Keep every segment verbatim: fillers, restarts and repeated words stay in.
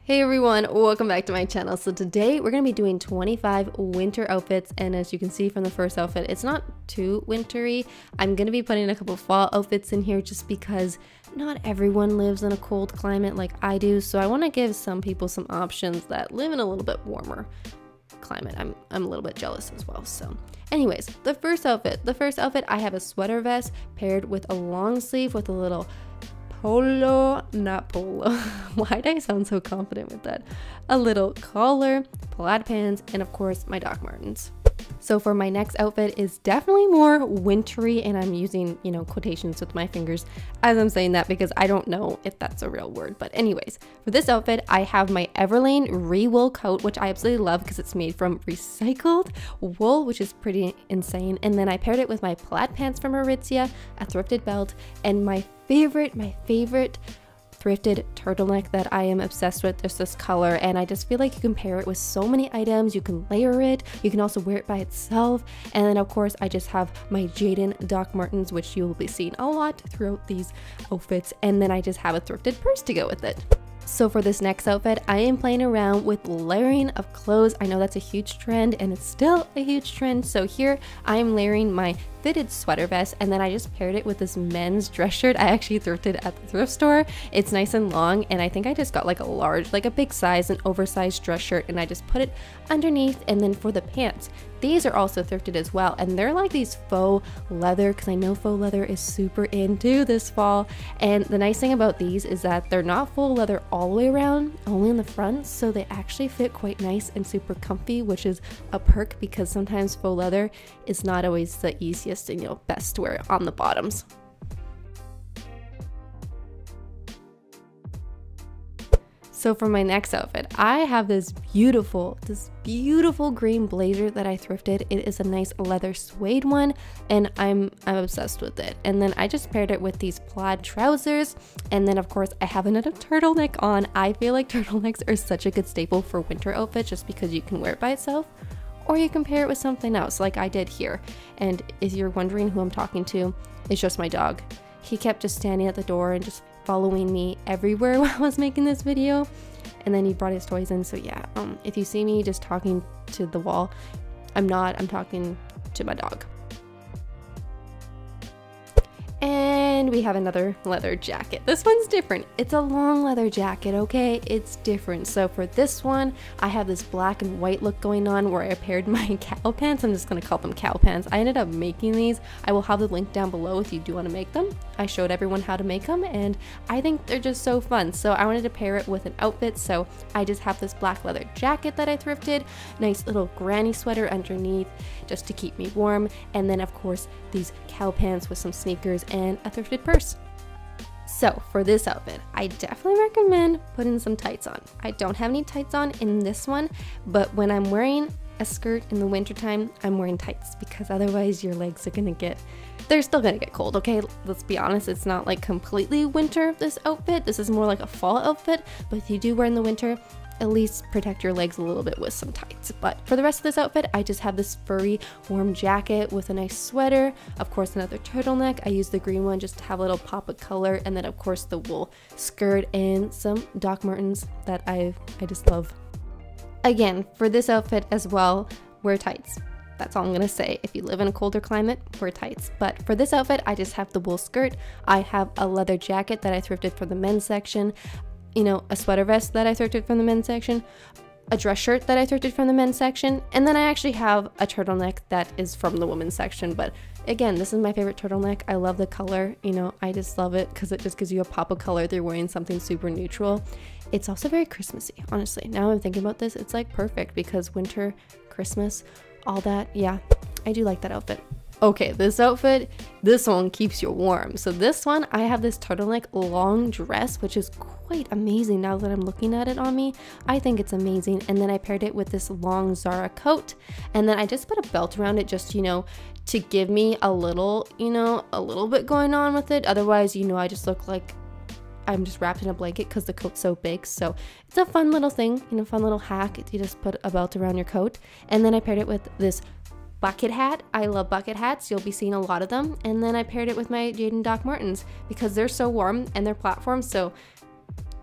Hey everyone, welcome back to my channel. So today we're going to be doing twenty-five winter outfits, and as you can see from the first outfit, it's not too wintry. I'm going to be putting a couple fall outfits in here just because not everyone lives in a cold climate like I do, so I want to give some people some options that live in a little bit warmer climate. I'm, I'm a little bit jealous as well. So anyways, the first outfit, the first outfit I have a sweater vest paired with a long sleeve with a little polo, not polo. Why do I sound so confident with that? A little collar, plaid pants, and of course my Doc Martens. So for my next outfit is definitely more wintry, and I'm using, you know, quotations with my fingers as I'm saying that because I don't know if that's a real word. But anyways, for this outfit, I have my Everlane Re-Wool coat, which I absolutely love because it's made from recycled wool, which is pretty insane. And then I paired it with my plaid pants from Aritzia, a thrifted belt, and my favorite, my favorite thrifted turtleneck that I am obsessed with is this color, and I just feel like you can pair it with so many items. You can layer it, you can also wear it by itself, and then of course I just have my Jadon Doc Martens, which you will be seeing a lot throughout these outfits, and then I just have a thrifted purse to go with it. So for this next outfit, I am playing around with layering of clothes. I know that's a huge trend and it's still a huge trend. So here I am layering my fitted sweater vest, and then I just paired it with this men's dress shirt I actually thrifted at the thrift store. It's nice and long, and I think I just got like a large, like a big size, an oversized dress shirt, and I just put it underneath. And then for the pants, these are also thrifted as well, and they're like these faux leather because I know faux leather is super into this fall. And the nice thing about these is that they're not full leather all the way around, only in the front, so they actually fit quite nice and super comfy, which is a perk because sometimes faux leather is not always the easiest and, you know, best to wear on the bottoms. So for my next outfit, I have this beautiful, this beautiful green blazer that I thrifted. It is a nice leather suede one, and I'm I'm obsessed with it. And then I just paired it with these plaid trousers, and then of course I have another turtleneck on. I feel like turtlenecks are such a good staple for winter outfits just because you can wear it by itself, or you can pair it with something else like I did here. And if you're wondering who I'm talking to, it's just my dog. He kept just standing at the door and just following me everywhere while I was making this video, and then he brought his toys in. So yeah, um if you see me just talking to the wall, I'm not, I'm talking to my dog. And we have another leather jacket. This one's different. It's a long leather jacket, okay? It's different. So for this one, I have this black and white look going on where I paired my cow pants. I'm just gonna call them cow pants. I ended up making these. I will have the link down below if you do want to make them. I showed everyone how to make them, and I think they're just so fun. So I wanted to pair it with an outfit, so I just have this black leather jacket that I thrifted, nice little granny sweater underneath just to keep me warm, and then of course these cow pants with some sneakers and a thrifted purse. So for this outfit, I definitely recommend putting some tights on. I don't have any tights on in this one, but when I'm wearing a skirt in the wintertime, I'm wearing tights because otherwise your legs are gonna get, they're still gonna get cold, okay? Let's be honest, it's not like completely winter, this outfit. This is more like a fall outfit, but if you do wear in the winter, at least protect your legs a little bit with some tights. But for the rest of this outfit, I just have this furry warm jacket with a nice sweater, of course another turtleneck. I use the green one just to have a little pop of color, and then of course the wool skirt and some Doc Martens that I I just love. Again, for this outfit as well, wear tights. That's all I'm gonna say. If you live in a colder climate, wear tights. But for this outfit, I just have the wool skirt. I have a leather jacket that I thrifted for the men's section, you know, a sweater vest that I thrifted from the men's section, a dress shirt that I thrifted from the men's section, and then I actually have a turtleneck that is from the women's section. But again, this is my favorite turtleneck. I love the color, you know, I just love it because it just gives you a pop of color. They're wearing something super neutral. It's also very Christmassy, honestly. Now I'm thinking about this, it's like perfect because winter, Christmas, all that. Yeah, I do like that outfit. Okay, this outfit, this one keeps you warm. So this one, I have this turtleneck long dress, which is quite amazing now that I'm looking at it on me. I think it's amazing. And then I paired it with this long Zara coat. And then I just put a belt around it just, you know, to give me a little, you know, a little bit going on with it. Otherwise, you know, I just look like I'm just wrapped in a blanket because the coat's so big. So it's a fun little thing, you know, fun little hack. You just put a belt around your coat. And then I paired it with this bucket hat. I love bucket hats. You'll be seeing a lot of them. And then I paired it with my Jadon Doc Martens because they're so warm and they're platforms. So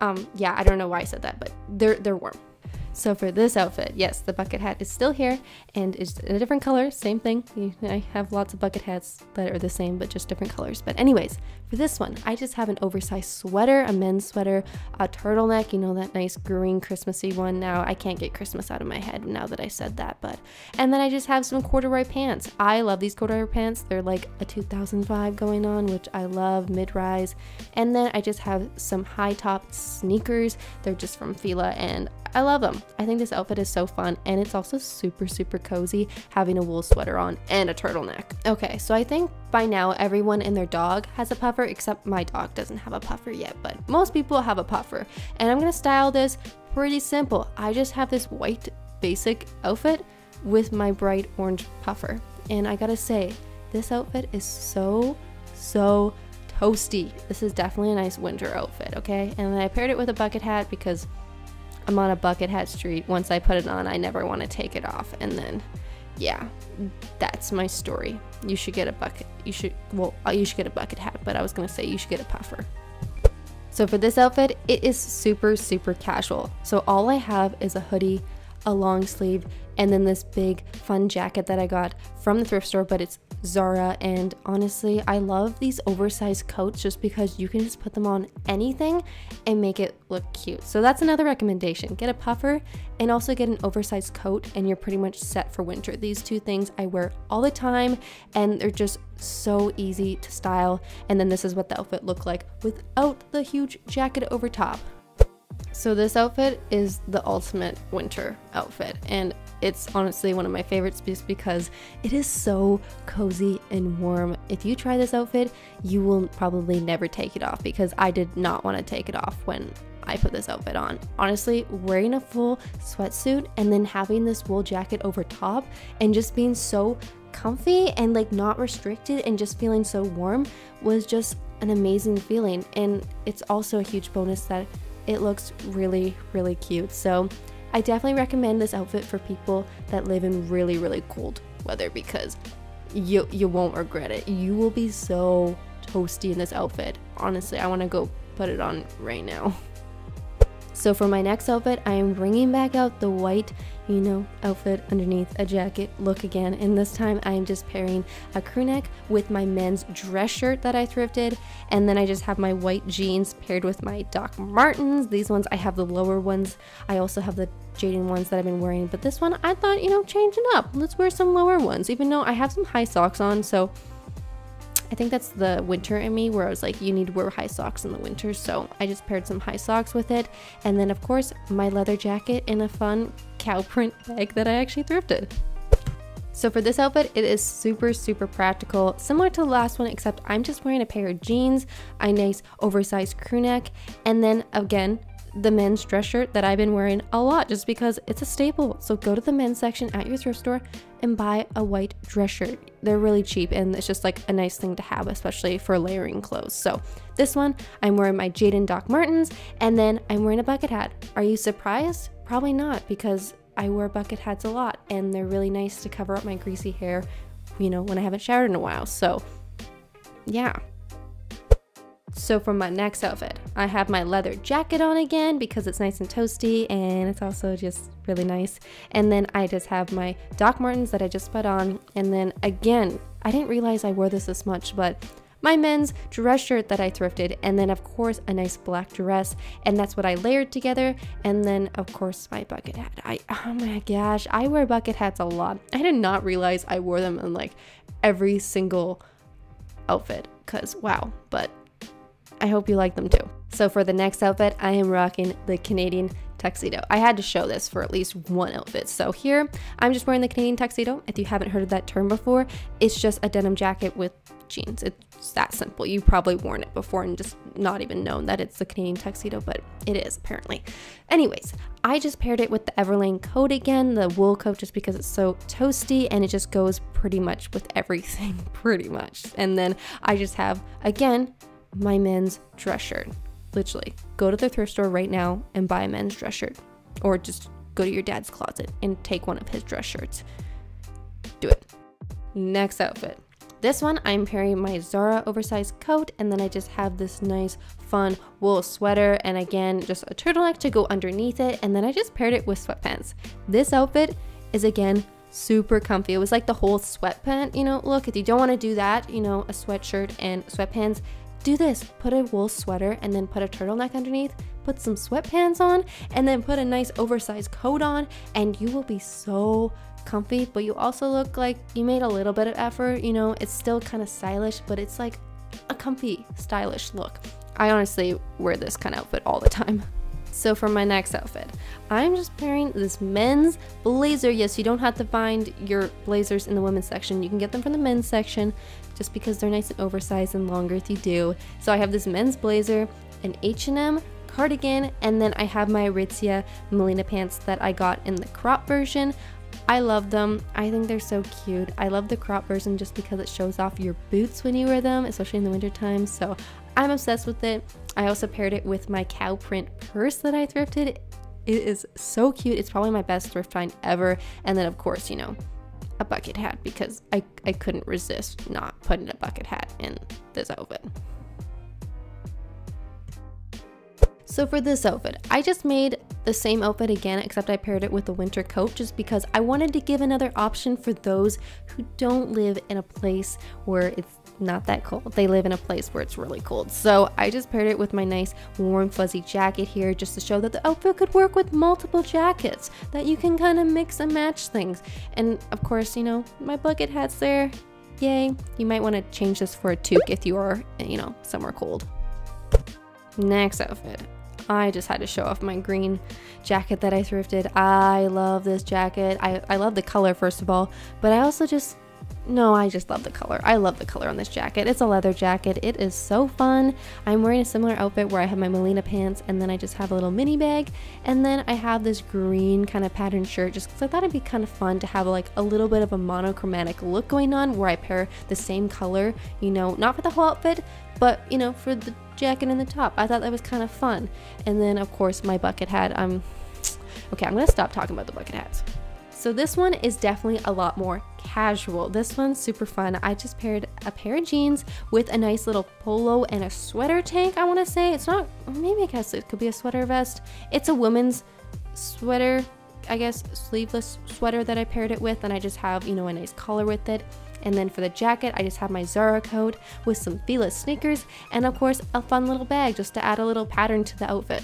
Um, yeah, I don't know why I said that, but they're they're warm. So for this outfit, yes, the bucket hat is still here and it's in a different color, same thing. I have lots of bucket hats that are the same, but just different colors. But anyways, for this one, I just have an oversized sweater, a men's sweater, a turtleneck, you know, that nice green Christmassy one. Now I can't get Christmas out of my head now that I said that, but, and then I just have some corduroy pants. I love these corduroy pants. They're like a two thousand five going on, which I love, mid-rise. And then I just have some high top sneakers. They're just from Fila and I love them. I think this outfit is so fun and it's also super, super cozy having a wool sweater on and a turtleneck. Okay, so I think by now everyone and their dog has a puffer, except my dog doesn't have a puffer yet, but most people have a puffer. And I'm gonna style this pretty simple. I just have this white basic outfit with my bright orange puffer. And I gotta say, this outfit is so, so toasty. This is definitely a nice winter outfit, okay? And then I paired it with a bucket hat because I'm on a bucket hat street. Once I put it on, I never want to take it off. And then, yeah, that's my story. You should get a bucket. You should, well, you should get a bucket hat, but I was going to say you should get a puffer. So for this outfit, it is super, super casual. So all I have is a hoodie, a long sleeve, and then this big fun jacket that I got from the thrift store, but it's Zara. And honestly, I love these oversized coats just because you can just put them on anything and make it look cute. So that's another recommendation. Get a puffer and also get an oversized coat and you're pretty much set for winter. These two things I wear all the time and they're just so easy to style. And then this is what the outfit looked like without the huge jacket over top. So this outfit is the ultimate winter outfit and it's honestly one of my favorites just because it is so cozy and warm. If you try this outfit, you will probably never take it off because I did not want to take it off when I put this outfit on. Honestly, wearing a full sweatsuit and then having this wool jacket over top and just being so comfy and like not restricted and just feeling so warm was just an amazing feeling. And it's also a huge bonus that it looks really, really cute. So I definitely recommend this outfit for people that live in really, really cold weather because you you won't regret it. You will be so toasty in this outfit. Honestly, I want to go put it on right now. So for my next outfit, I am bringing back out the white, you know, outfit underneath a jacket look again. And this time I am just pairing a crew neck with my men's dress shirt that I thrifted. And then I just have my white jeans paired with my Doc Martens. These ones, I have the lower ones. I also have the Jaden ones that I've been wearing. But this one, I thought, you know, changing up. Let's wear some lower ones, even though I have some high socks on. So I think that's the winter in me where I was like, you need to wear high socks in the winter. So I just paired some high socks with it. And then of course, my leather jacket in a fun cow print bag that I actually thrifted. So for this outfit, it is super, super practical, similar to the last one, except I'm just wearing a pair of jeans, a nice oversized crew neck, and then again, the men's dress shirt that I've been wearing a lot just because it's a staple. So go to the men's section at your thrift store and buy a white dress shirt. They're really cheap and it's just like a nice thing to have, especially for layering clothes. So this one, I'm wearing my Jaden Doc Martens and then I'm wearing a bucket hat. Are you surprised? Probably not, because I wear bucket hats a lot and they're really nice to cover up my greasy hair, you know, when I haven't showered in a while. So yeah. So for my next outfit, I have my leather jacket on again because it's nice and toasty and it's also just really nice. And then I just have my Doc Martens that I just put on. And then again, I didn't realize I wore this this much, but my men's dress shirt that I thrifted, and then of course a nice black dress, and that's what I layered together. And then of course my bucket hat. I oh my gosh, I wear bucket hats a lot. I did not realize I wore them in like every single outfit because wow, but I hope you like them too. So for the next outfit, I am rocking the Canadian tuxedo. I had to show this for at least one outfit. So here, I'm just wearing the Canadian tuxedo. If you haven't heard of that term before, it's just a denim jacket with jeans. It's that simple. You've probably worn it before and just not even known that it's the Canadian tuxedo, but it is apparently. Anyways, I just paired it with the Everlane coat again, the wool coat, just because it's so toasty and it just goes pretty much with everything, pretty much. And then I just have, again, my men's dress shirt. Literally, go to the thrift store right now and buy a men's dress shirt, or just go to your dad's closet and take one of his dress shirts. Do it. Next outfit, this one, I'm pairing my Zara oversized coat, and then I just have this nice fun wool sweater, and again, just a turtleneck to go underneath it, and then I just paired it with sweatpants. This outfit is again super comfy. It was like the whole sweatpant, you know, look. If you don't want to do that, you know, a sweatshirt and sweatpants, do this. Put a wool sweater and then put a turtleneck underneath, put some sweatpants on, and then put a nice oversized coat on, and you will be so comfy, but you also look like you made a little bit of effort. You know, it's still kind of stylish, but it's like a comfy, stylish look. I honestly wear this kind of outfit all the time. So for my next outfit, I'm just pairing this men's blazer. Yes, you don't have to find your blazers in the women's section. You can get them from the men's section just because they're nice and oversized and longer if you do. So I have this men's blazer, an H and M cardigan, and then I have my Aritzia Melina pants that I got in the crop version. I love them. I think they're so cute. I love the crop version just because it shows off your boots when you wear them, especially in the winter time. So I'm obsessed with it. I also paired it with my cow print purse that I thrifted. It is so cute. It's probably my best thrift find ever. And then of course, you know, a bucket hat, because I, I couldn't resist not putting a bucket hat in this outfit. So for this outfit, I just made the same outfit again, except I paired it with a winter coat just because I wanted to give another option for those who don't live in a place where it's not that cold. They live in a place where it's really cold. So I just paired it with my nice warm fuzzy jacket here just to show that the outfit could work with multiple jackets, that you can kind of mix and match things. And of course, you know, my bucket hat's there. Yay. You might want to change this for a toque if you are, you know, somewhere cold. Next outfit. I just had to show off my green jacket that I thrifted. I love this jacket. I, I love the color, first of all, but I also just, no, I just love the color. I love the color on this jacket. It's a leather jacket. It is so fun. I'm wearing a similar outfit where I have my Melina pants, and then I just have a little mini bag, and then I have this green kind of patterned shirt just because I thought it'd be kind of fun to have like a little bit of a monochromatic look going on where I pair the same color, you know, not for the whole outfit, but you know, for the jacket and the top. I thought that was kind of fun. And then of course my bucket hat. Um okay, I'm gonna stop talking about the bucket hats. So this one is definitely a lot more casual. This one's super fun. I just paired a pair of jeans with a nice little polo and a sweater tank. I want to say it's not, maybe I guess it could be a sweater vest. It's a women's sweater, I guess, sleeveless sweater that I paired it with, and I just have, you know, a nice collar with it. And then for the jacket, I just have my Zara coat with some Fila sneakers, and of course a fun little bag just to add a little pattern to the outfit.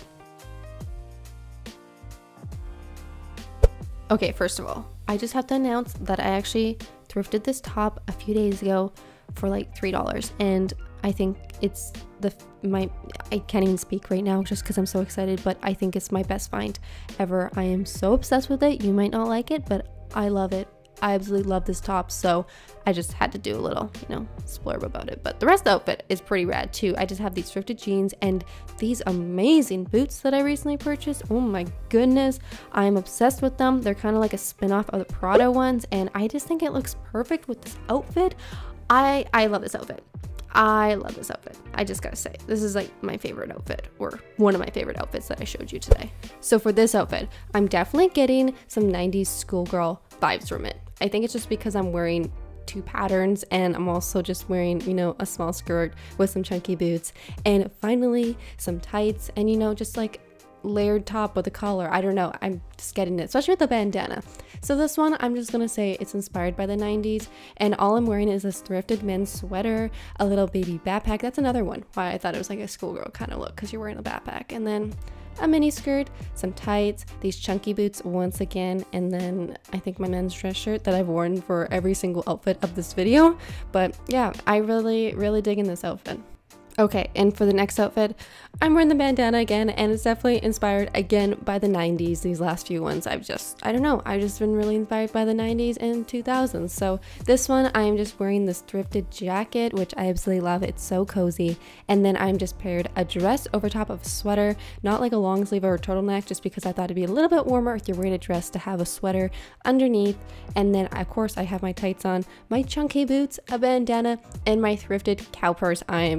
Okay, first of all, I just have to announce that I actually thrifted this top a few days ago for like three dollars, and I think it's the my I can't even speak right now just because I'm so excited, but I think it's my best find ever. I am so obsessed with it. You might not like it, but I love it. I absolutely love this top, so I just had to do a little, you know, splurb about it. But the rest of the outfit is pretty rad too. I just have these thrifted jeans and these amazing boots that I recently purchased. Oh my goodness, I'm obsessed with them. They're kind of like a spin-off of the Prada ones, and I just think it looks perfect with this outfit. I I love this outfit. I love this outfit. I just gotta say, this is like my favorite outfit, or one of my favorite outfits that I showed you today. So for this outfit, I'm definitely getting some nineties schoolgirl vibes from it. I think it's just because I'm wearing two patterns, and I'm also just wearing, you know, a small skirt with some chunky boots, and finally some tights, and you know, just like layered top with a collar. I don't know, I'm just getting it, especially with the bandana. So this one, I'm just gonna say it's inspired by the nineties, and all I'm wearing is this thrifted men's sweater, a little baby backpack. That's another one why I thought it was like a schoolgirl kind of look, because you're wearing a backpack, and then a mini skirt, some tights, these chunky boots once again, and then I think my men's dress shirt that I've worn for every single outfit of this video. But yeah, I really really dig in this outfit. Okay, and for the next outfit, I'm wearing the bandana again, and it's definitely inspired again by the nineties. These last few ones, I've just, I don't know, I've just been really inspired by the nineties and two thousands. So this one, I'm just wearing this thrifted jacket, which I absolutely love. It's so cozy. And then I'm just paired a dress over top of a sweater, not like a long sleeve or a turtleneck, just because I thought it'd be a little bit warmer if you're wearing a dress to have a sweater underneath. And then of course I have my tights on, my chunky boots, a bandana, and my thrifted cow purse. I am just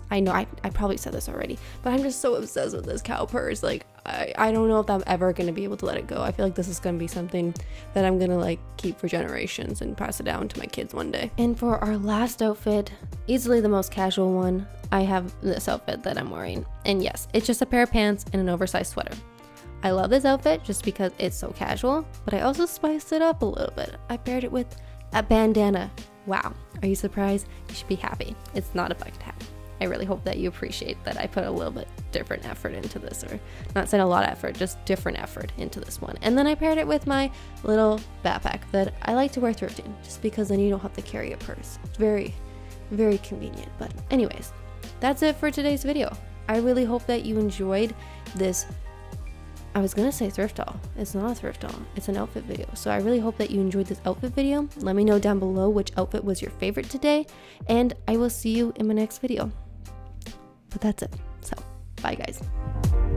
just, I know I, I probably said this already, but I'm just so obsessed with this cow purse. Like, I, I don't know if I'm ever going to be able to let it go. I feel like this is going to be something that I'm going to like keep for generations and pass it down to my kids one day. And for our last outfit, easily the most casual one, I have this outfit that I'm wearing. And yes, it's just a pair of pants and an oversized sweater. I love this outfit just because it's so casual, but I also spiced it up a little bit. I paired it with a bandana. Wow, are you surprised? You should be happy. It's not a bucket hat. I really hope that you appreciate that I put a little bit different effort into this, or not saying a lot of effort, just different effort into this one. And then I paired it with my little backpack that I like to wear thrifting, just because then you don't have to carry a purse. It's very, very convenient. But anyways, that's it for today's video. I really hope that you enjoyed this. I was gonna say thrift haul. It's not a thrift haul, it's an outfit video. So I really hope that you enjoyed this outfit video. Let me know down below which outfit was your favorite today, and I will see you in my next video. But that's it. So, bye guys.